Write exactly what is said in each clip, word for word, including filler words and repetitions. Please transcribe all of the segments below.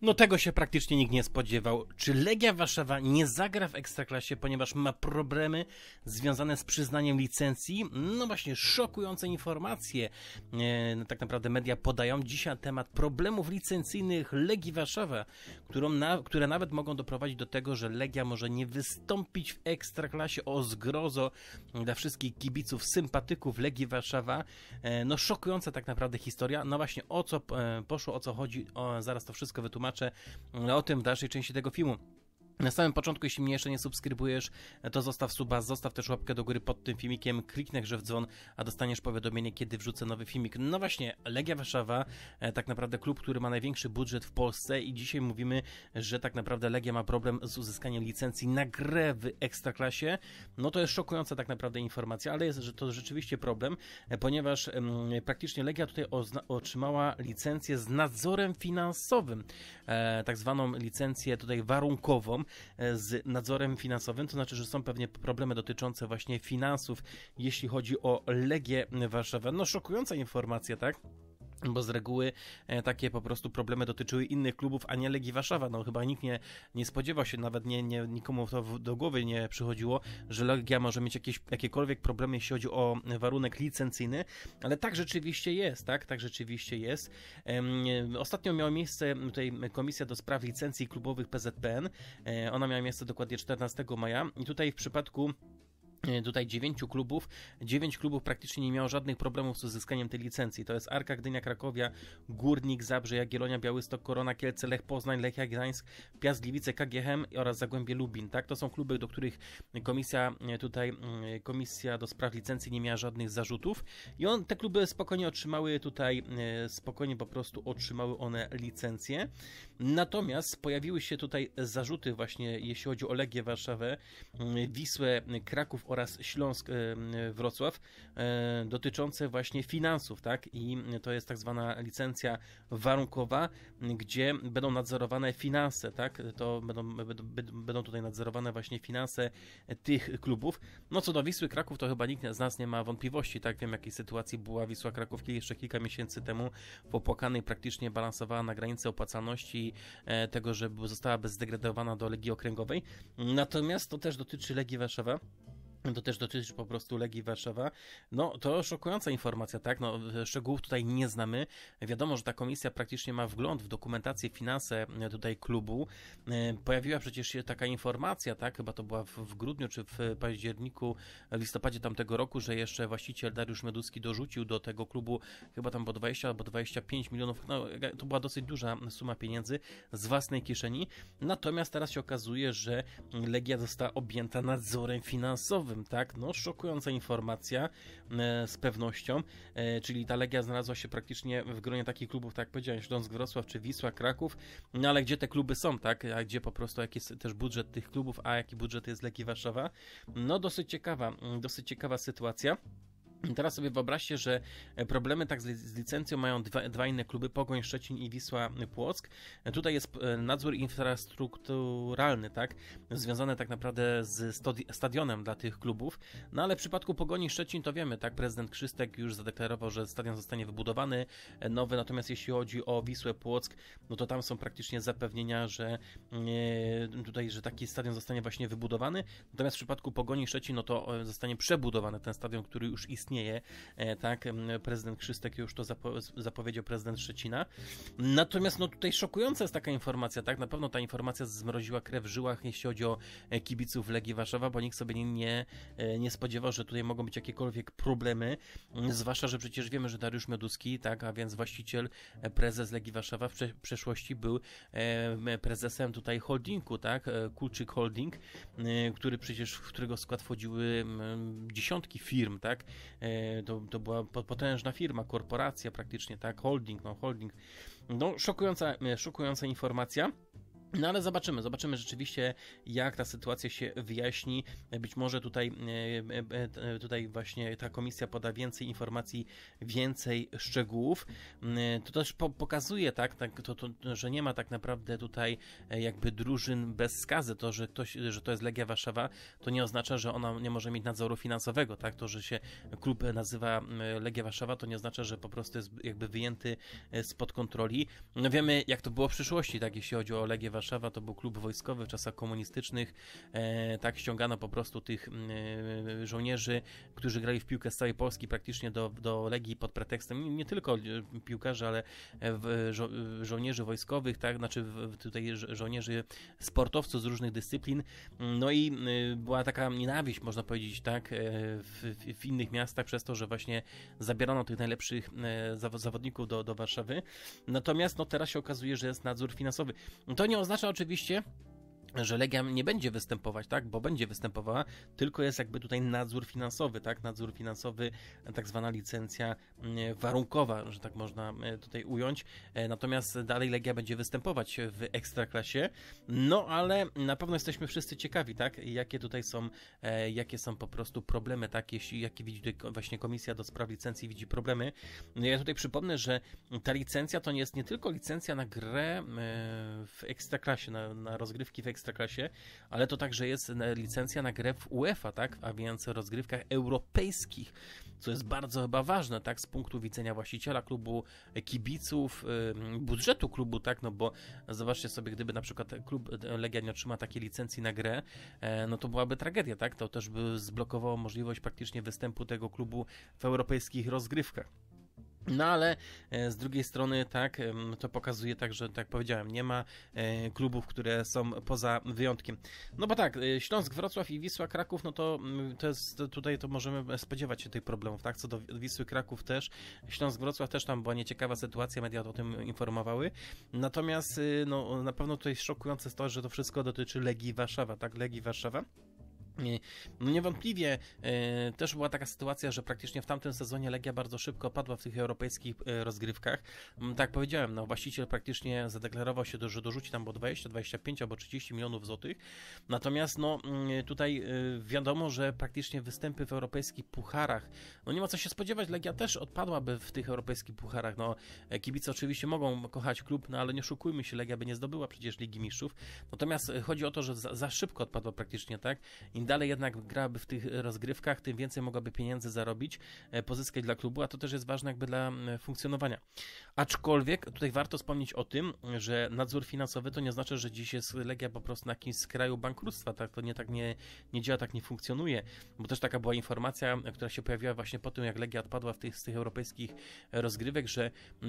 No tego się praktycznie nikt nie spodziewał. Czy Legia Warszawa nie zagra w Ekstraklasie, ponieważ ma problemy związane z przyznaniem licencji? No właśnie, szokujące informacje. E, no tak naprawdę media podają dzisiaj na temat problemów licencyjnych Legii Warszawa, którą na, które nawet mogą doprowadzić do tego, że Legia może nie wystąpić w Ekstraklasie. O zgrozo dla wszystkich kibiców, sympatyków Legii Warszawa. E, no szokująca tak naprawdę historia. No właśnie, o co e, poszło, o co chodzi, o, zaraz to wszystko wytłumaczę. O tym w dalszej części tego filmu. Na samym początku, jeśli mnie jeszcze nie subskrybujesz, to zostaw suba, zostaw też łapkę do góry pod tym filmikiem, kliknij grze w dzwon, a dostaniesz powiadomienie, kiedy wrzucę nowy filmik. No właśnie, Legia Warszawa, tak naprawdę klub, który ma największy budżet w Polsce i dzisiaj mówimy, że tak naprawdę Legia ma problem z uzyskaniem licencji na grę w Ekstraklasie. No to jest szokująca tak naprawdę informacja, ale jest że to rzeczywiście problem, ponieważ um, praktycznie Legia tutaj otrzymała licencję z nadzorem finansowym, e, tak zwaną licencję tutaj warunkową, z nadzorem finansowym, to znaczy, że są pewnie problemy dotyczące właśnie finansów, jeśli chodzi o Legię Warszawa. No szokująca informacja, tak? Bo z reguły e, takie po prostu problemy dotyczyły innych klubów, a nie Legii Warszawa. No chyba nikt nie, nie spodziewał się, nawet nie, nie, nikomu to w, do głowy nie przychodziło, że Legia może mieć jakieś, jakiekolwiek problemy, jeśli chodzi o warunek licencyjny, ale tak rzeczywiście jest, tak? Tak rzeczywiście jest. E, ostatnio miała miejsce tutaj Komisja do Spraw Licencji Klubowych P Z P N. E, ona miała miejsce dokładnie czternastego maja i tutaj w przypadku tutaj dziewięciu klubów, dziewięć klubów praktycznie nie miało żadnych problemów z uzyskaniem tej licencji. To jest Arka Gdynia, Krakowia, Górnik, Zabrze, Jagiellonia, Białystok, Korona, Kielce, Lech Poznań, Lechia Gdańsk, Piast Gliwice, K G H M oraz Zagłębie Lubin. Tak, to są kluby, do których komisja tutaj, komisja do spraw licencji nie miała żadnych zarzutów i on, te kluby spokojnie otrzymały tutaj, spokojnie po prostu otrzymały one licencję. Natomiast pojawiły się tutaj zarzuty właśnie, jeśli chodzi o Legię Warszawę, Wisłę, Kraków oraz Śląsk, Wrocław, dotyczące właśnie finansów, tak? I to jest tak zwana licencja warunkowa, gdzie będą nadzorowane finanse, tak? To będą, będą tutaj nadzorowane właśnie finanse tych klubów. No co do Wisły Kraków, to chyba nikt z nas nie ma wątpliwości, tak? Wiem, w jakiej sytuacji była Wisła Kraków jeszcze kilka miesięcy temu, w opłakanej praktycznie balansowała na granicy opłacalności tego, że została bezdegradowana do Legii Okręgowej. Natomiast to też dotyczy Legii Warszawa. To też dotyczy po prostu Legii Warszawa. No, to szokująca informacja, tak? No, szczegółów tutaj nie znamy. Wiadomo, że ta komisja praktycznie ma wgląd w dokumentację, finanse tutaj klubu. Pojawiła przecież się taka informacja, tak? Chyba to była w, w grudniu czy w październiku, w listopadzie tamtego roku, że jeszcze właściciel Dariusz Meduski dorzucił do tego klubu chyba tam po dwadzieścia albo dwadzieścia pięć milionów. No, to była dosyć duża suma pieniędzy z własnej kieszeni. Natomiast teraz się okazuje, że Legia została objęta nadzorem finansowym. Tak, no szokująca informacja e, z pewnością, e, czyli ta Legia znalazła się praktycznie w gronie takich klubów, tak jak powiedziałem, Śląsk, Wrocław czy Wisła, Kraków, no ale gdzie te kluby są, tak, a gdzie po prostu jaki jest też budżet tych klubów, a jaki budżet jest Legii Warszawa, no dosyć ciekawa, dosyć ciekawa sytuacja. Teraz sobie wyobraźcie, że problemy tak z licencją mają dwa, dwa inne kluby, Pogoń Szczecin i Wisła Płock. Tutaj jest nadzór infrastrukturalny, tak, związany tak naprawdę z stadionem dla tych klubów, no ale w przypadku Pogoni Szczecin to wiemy, tak, prezydent Krzystek już zadeklarował, że stadion zostanie wybudowany nowy, natomiast jeśli chodzi o Wisłę Płock, no to tam są praktycznie zapewnienia, że e, tutaj, że taki stadion zostanie właśnie wybudowany, natomiast w przypadku Pogoni Szczecin, no to zostanie przebudowany ten stadion, który już istnieje. Tak, prezydent Krzystek już to zapo zapowiedział, prezydent Szczecina. Natomiast no tutaj szokująca jest taka informacja, tak, na pewno ta informacja zmroziła krew w żyłach, jeśli chodzi o kibiców Legii Warszawa, bo nikt sobie nie, nie spodziewał, że tutaj mogą być jakiekolwiek problemy, zwłaszcza, że przecież wiemy, że Dariusz Meduski, tak, a więc właściciel, prezes Legii Warszawa w prze przeszłości był prezesem tutaj holdingu, tak, Kulczyk Holding, który przecież, w którego skład wchodziły dziesiątki firm, tak, To, to była potężna firma, korporacja praktycznie, tak, holding, no holding. No, szokująca, szokująca informacja. No ale zobaczymy, zobaczymy rzeczywiście, jak ta sytuacja się wyjaśni. Być może tutaj, tutaj właśnie ta komisja poda więcej informacji, więcej szczegółów. To też pokazuje, tak, tak to, to, że nie ma tak naprawdę tutaj jakby drużyn bez skazy. To, że, ktoś, że to jest Legia Warszawa, to nie oznacza, że ona nie może mieć nadzoru finansowego, tak? To, że się klub nazywa Legia Warszawa, to nie oznacza, że po prostu jest jakby wyjęty spod kontroli. No wiemy, jak to było w przyszłości, tak, jeśli chodzi o Legię Warszawa. Warszawa to był klub wojskowy w czasach komunistycznych, e, tak ściągano po prostu tych e, żołnierzy, którzy grali w piłkę z całej Polski praktycznie do, do Legii pod pretekstem, nie tylko piłkarzy, ale w, żo, żołnierzy wojskowych, tak, znaczy w, tutaj żo, żołnierzy sportowców z różnych dyscyplin, no i e, była taka nienawiść, można powiedzieć, tak, e, w, w innych miastach przez to, że właśnie zabierano tych najlepszych e, zawodników do, do Warszawy, natomiast no teraz się okazuje, że jest nadzór finansowy. To nie oznacza oczywiście, że Legia nie będzie występować, tak, bo będzie występowała, tylko jest jakby tutaj nadzór finansowy, tak, nadzór finansowy, tak zwana licencja warunkowa, że tak można tutaj ująć, natomiast dalej Legia będzie występować w Ekstraklasie, no ale na pewno jesteśmy wszyscy ciekawi, tak, jakie tutaj są, jakie są po prostu problemy, tak, jeśli, jakie widzi tutaj właśnie Komisja do Spraw Licencji widzi problemy. Ja tutaj przypomnę, że ta licencja to nie jest nie tylko licencja na grę w Ekstraklasie, na, na rozgrywki w Ekstraklasie, Ekstraklasie, ale to także jest licencja na grę w UEFA, tak, a więc rozgrywkach europejskich, co jest bardzo chyba ważne, tak, z punktu widzenia właściciela klubu, kibiców, budżetu klubu, tak, no bo zobaczcie sobie, gdyby na przykład klub Legia nie otrzyma takiej licencji na grę, no to byłaby tragedia, tak, to też by zblokowało możliwość praktycznie występu tego klubu w europejskich rozgrywkach. No ale z drugiej strony tak, to pokazuje tak, że tak jak powiedziałem, nie ma klubów, które są poza wyjątkiem. No bo tak, Śląsk, Wrocław i Wisła Kraków, no to, to jest, tutaj to możemy spodziewać się tych problemów, tak, co do Wisły Kraków też, Śląsk, Wrocław też tam była nieciekawa sytuacja, media o tym informowały, natomiast no na pewno tutaj szokujące jest to, że to wszystko dotyczy Legii Warszawa, tak, Legii Warszawa. No niewątpliwie e, też była taka sytuacja, że praktycznie w tamtym sezonie Legia bardzo szybko padła w tych europejskich e, rozgrywkach. Tak jak powiedziałem, no właściciel praktycznie zadeklarował się, że dorzuci tam bo dwadzieścia, dwadzieścia pięć albo trzydzieści milionów złotych. Natomiast no tutaj e, wiadomo, że praktycznie występy w europejskich pucharach, no nie ma co się spodziewać, Legia też odpadłaby w tych europejskich pucharach. No kibice oczywiście mogą kochać klub, no ale nie oszukujmy się, Legia by nie zdobyła przecież Ligi Mistrzów. Natomiast chodzi o to, że za, za szybko odpadła praktycznie, tak? Im dalej jednak grałaby w tych rozgrywkach, tym więcej mogłaby pieniędzy zarobić, pozyskać dla klubu, a to też jest ważne jakby dla funkcjonowania. Aczkolwiek tutaj warto wspomnieć o tym, że nadzór finansowy to nie oznacza, że dziś jest Legia po prostu na jakimś skraju bankructwa, tak? To nie tak nie, nie działa, tak nie funkcjonuje, bo też taka była informacja, która się pojawiła właśnie po tym, jak Legia odpadła w tych, z tych europejskich rozgrywek, że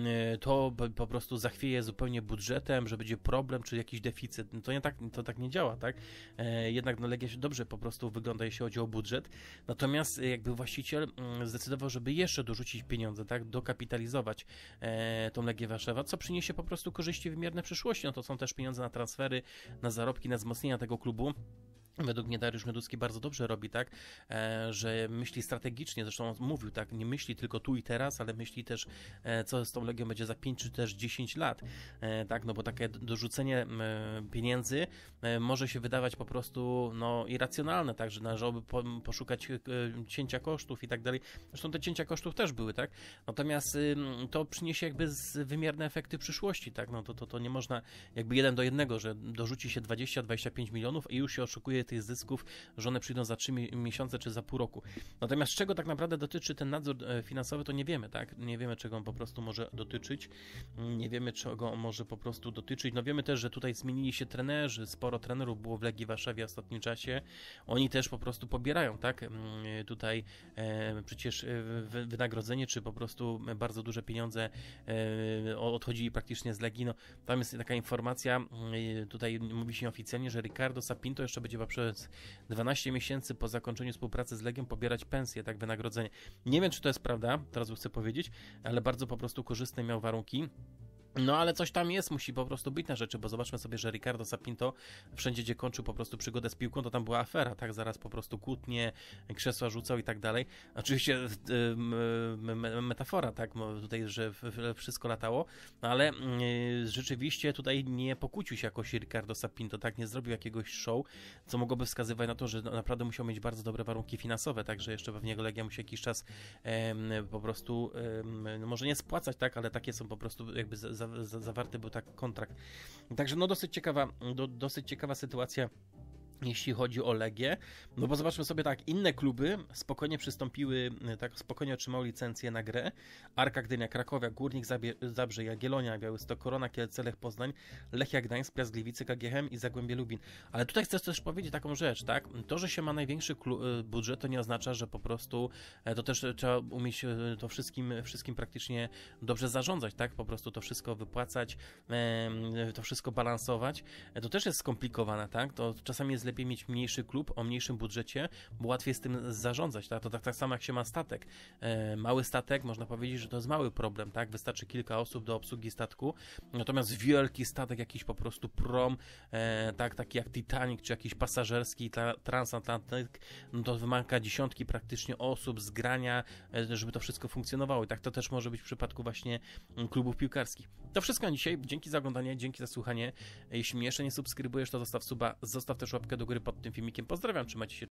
to po prostu zachwieje zupełnie budżetem, że będzie problem, czy jakiś deficyt. To nie tak, to tak nie działa, tak? Jednak no, Legia się dobrze po prostu wygląda, jeśli chodzi o budżet. Natomiast jakby właściciel zdecydował, żeby jeszcze dorzucić pieniądze, tak, dokapitalizować e, tą Legię Warszawa, co przyniesie po prostu korzyści wymierne w przyszłości. No to są też pieniądze na transfery, na zarobki, na wzmocnienia tego klubu. Według mnie Dariusz Mioduski bardzo dobrze robi, tak, e, że myśli strategicznie, zresztą on mówił, tak, nie myśli tylko tu i teraz, ale myśli też, e, co z tą Legią będzie za pięć czy też dziesięć lat, e, tak, no bo takie dorzucenie e, pieniędzy e, może się wydawać po prostu, no, irracjonalne, tak, że należałoby po, poszukać e, cięcia kosztów i tak dalej, zresztą te cięcia kosztów też były, tak, natomiast e, to przyniesie jakby wymierne efekty w przyszłości, tak, no to, to, to nie można jakby jeden do jednego, że dorzuci się dwadzieścia dwadzieścia pięć milionów i już się oszukuje tych zysków, że one przyjdą za trzy miesiące czy za pół roku. Natomiast czego tak naprawdę dotyczy ten nadzór finansowy, to nie wiemy, tak? Nie wiemy, czego on po prostu może dotyczyć. Nie wiemy, czego on może po prostu dotyczyć. No wiemy też, że tutaj zmienili się trenerzy. Sporo trenerów było w Legii Warszawie w ostatnim czasie. Oni też po prostu pobierają, tak? Tutaj e, przecież wynagrodzenie, czy po prostu bardzo duże pieniądze e, odchodzili praktycznie z Legii. No, tam jest taka informacja, e, tutaj mówi się oficjalnie, że Ricardo Sapinto jeszcze będzie przez dwanaście miesięcy po zakończeniu współpracy z Legią pobierać pensję, tak, wynagrodzenie. Nie wiem, czy to jest prawda, teraz chcę powiedzieć, ale bardzo po prostu korzystne miał warunki. No ale coś tam jest, musi po prostu być na rzeczy, bo zobaczmy sobie, że Ricardo Sapinto wszędzie, gdzie kończył po prostu przygodę z piłką, to tam była afera, tak? Zaraz po prostu kłótnie, krzesła rzucał i tak dalej. Oczywiście metafora, tak? Tutaj, że wszystko latało, ale rzeczywiście tutaj nie pokłócił się jakoś Ricardo Sapinto, tak? Nie zrobił jakiegoś show, co mogłoby wskazywać na to, że naprawdę musiał mieć bardzo dobre warunki finansowe, także jeszcze pewnie jego Legia musi jakiś czas po prostu, może nie spłacać, tak? Ale takie są po prostu jakby za zawarty był tak kontrakt. Także no dosyć ciekawa, do, dosyć ciekawa sytuacja, jeśli chodzi o Legię, no bo zobaczmy sobie tak, inne kluby spokojnie przystąpiły, tak spokojnie otrzymały licencję na grę. Arka Gdynia, Krakowia, Górnik Zabrze, Jagiellonia, Białystok, Korona, Kielce, Lech Poznań, Lechia Gdańsk, Piast Gliwice, K G H M i Zagłębie Lubin. Ale tutaj chcę też powiedzieć taką rzecz, tak? To, że się ma największy budżet, to nie oznacza, że po prostu to też trzeba umieć to wszystkim, wszystkim praktycznie dobrze zarządzać, tak? Po prostu to wszystko wypłacać, to wszystko balansować. To też jest skomplikowane, tak? To czasami jest lepiej mieć mniejszy klub o mniejszym budżecie, bo łatwiej z tym zarządzać, tak? To tak, tak samo jak się ma statek. E, mały statek, można powiedzieć, że to jest mały problem, tak? Wystarczy kilka osób do obsługi statku, natomiast wielki statek, jakiś po prostu prom, e, tak, taki jak Titanic, czy jakiś pasażerski tra transatlantyk, no to wymaga dziesiątki praktycznie osób, zgrania, e, żeby to wszystko funkcjonowało i tak to też może być w przypadku właśnie klubów piłkarskich. To wszystko na dzisiaj. Dzięki za oglądanie, dzięki za słuchanie. Jeśli mnie jeszcze nie subskrybujesz, to zostaw suba, zostaw też łapkę do góry pod tym filmikiem. Pozdrawiam, trzymajcie się.